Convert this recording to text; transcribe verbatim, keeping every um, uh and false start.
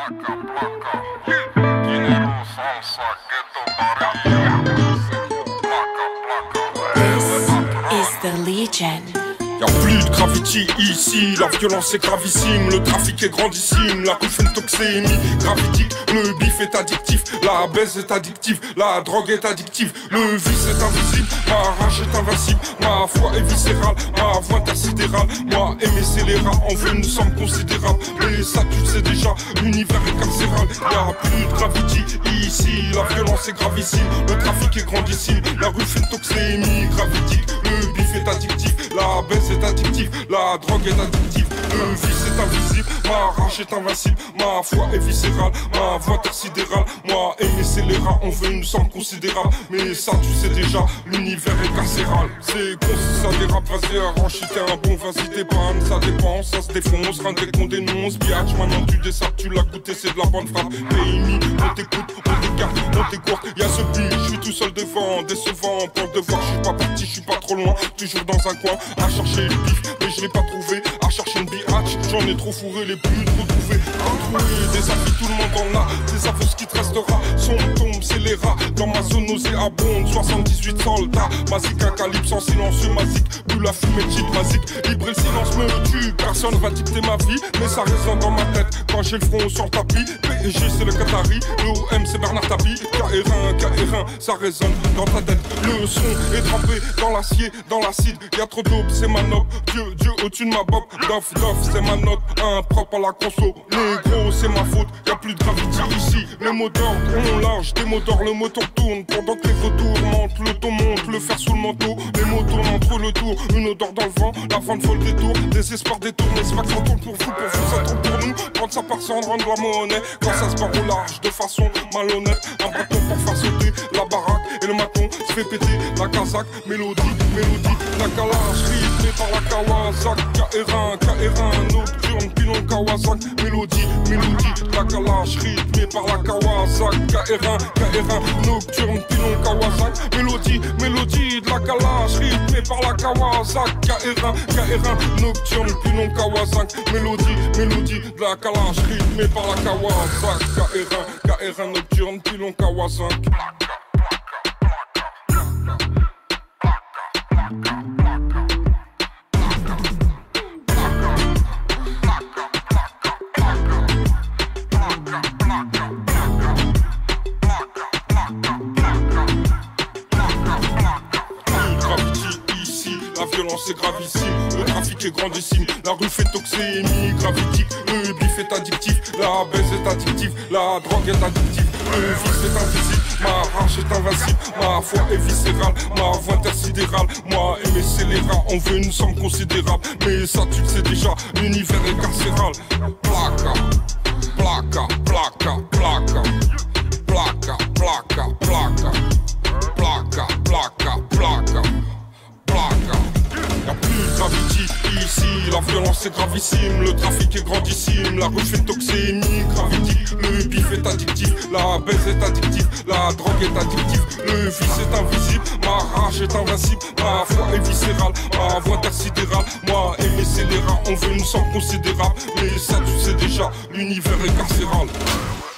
Placa, placa, dinero, salsa, ghetto, barilla. Placa, placa, This is the Legion. Y'a plus de gravity ici, la violence est gravissime, le trafic est grandissime, la couche fait une toxémie gravitique, le bif est addictif, la baisse est addictive, la drogue est addictive, le vice est invisible, ma rage est invincible, ma foi est viscérale, ma voix intersidérale, moi aimer c'est les rats, en vrai nous sommes considérables, mais ça tu le sais déjà, l'univers est carcéral, y'a plus de gravity ici, la violence est gravissime, le trafic est grandissime, la rue fait une toxémie gravitique, le bif est addictif, la baisse est addictive, la drogue est addictive, le vice est invisible, ma rage est invincible, ma foi est viscérale, ma voix intersidérale, moi aimer c'est les rats, on veut une somme considérable, mais ça tu sais déjà, l'univers est carcéral, c'est con si ça dérape, vas-y arrange si t'es un bon, vas-y dépanne, ça dépend, ça se défonce, rien dès qu'on dénonce, biatch, maintenant tu dessapes, tu l'as goûté, c'est de la bonne frappe, P M I, on t'écoute, on t'écarte, on t'écoute, y'a ce but, je suis tout seul devant, décevant, pour le devoir, je suis pas parti, je suis pas trop loin, toujours dans un coin, à chercher le bif, mais je l'ai pas trouvé, à chercher une biatch, j'en ai trop fourré, les plus trop trouvés, à trouver des avis, tout le monde en a, des aveux, ce qui te restera, son tombe, c'est les rats, dans ma zone nauséabonde, soixante-dix-huit soldats, Mazik, un calibre sans silencieux, Mazik, plus la fumée de cheat, Mazik, libre et le silence me tue, personne va dicter ma vie, mais ça résonne dans ma tête, quand j'ai le front sur le tapis, P S G c'est le Qatari, le O M c'est Bernard Tapie, K R un, K R un, ça résonne dans ta tête, le son est trempé dans l'acier, dans l'acide, y'a trop d'aube, c'est ma note, Dieu, Dieu au-dessus de ma bob, dof, dof, c'est ma note, impropre à la conso, négro, c'est ma faute, y'a plus de gravité ici, les mots d'ordre, on lâche, des mots d'ordre, le moteur tourne, pendant que les retours montent, le ton monte, le fer sous le manteau, les mots tournent entre le tour, une odeur dans le vent, la vente folle détour, des espoirs détournés, c'est pas que ça tourne pour vous, pour vous, ça tourne pour nous, prendre sa personne, rendre la monnaie, quand ça se barre au large, de façon malhonnête, un bâton pour faire sauter la baraque, et le maton se fait péter la casaque, mélodie, mélodie, la calage, rythmée par la Kawasaki, K R un, K R un, nocturne, pilon Kawasaki, mélodie, mélodie, la calage, rythmée par la Kawasaki, K R un, K R un, nocturne, pilon Kawasaki, mélodie, mélodie, de la calage, rythmée par la Kawasaki, K R un, K R un, nocturne, pilon Kawasaki, mélodie, mélodie, de la calage, rythmée par la Kawasaki, K R un, K R un, nocturne, pilon Kawasaki. La violence est gravissime, le trafic est grandissime, la rue fait toxémie gravitique, le bif est addictif, la baisse est addictive, la drogue est addictive, le vice est invisible, ma rage est invincible, ma foi est viscérale, ma voix intersidérale, moi aimer c'est les rats, on veut une somme considérable, mais ça tu le sais déjà, l'univers est carcéral, placa, placa, placa, placa, placa, placa, placa, placa, placa, placa. Y'a plus de gravity ici, la violence est gravissime, le trafic est grandissime, la rue fait toxémie gravitique, le bif est addictif, la baisse est addictive, la drogue est addictive, le vice est invisible, ma rage est invincible, ma foi est viscérale, ma voix intersidérale, moi aimer c'est les rats, on veut une somme considérable, mais ça tu sais déjà, l'univers est carcéral.